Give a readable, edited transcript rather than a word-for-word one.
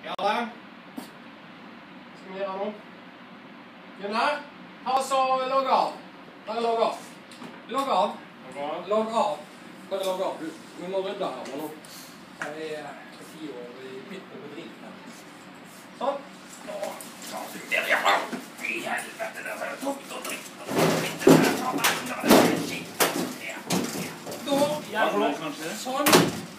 Jarle. Skal vi gjøre noe? Gunnar, ta oss og logg av. Bare logg av. Logg av. Logg av. Bare logg av. Vi må rydde her nå. Jeg er 10 år i midten på dritten. Sånn. Nå tar du der, Jarle. I helvete, det er tungt og dritt. Da, Jarle. Sånn.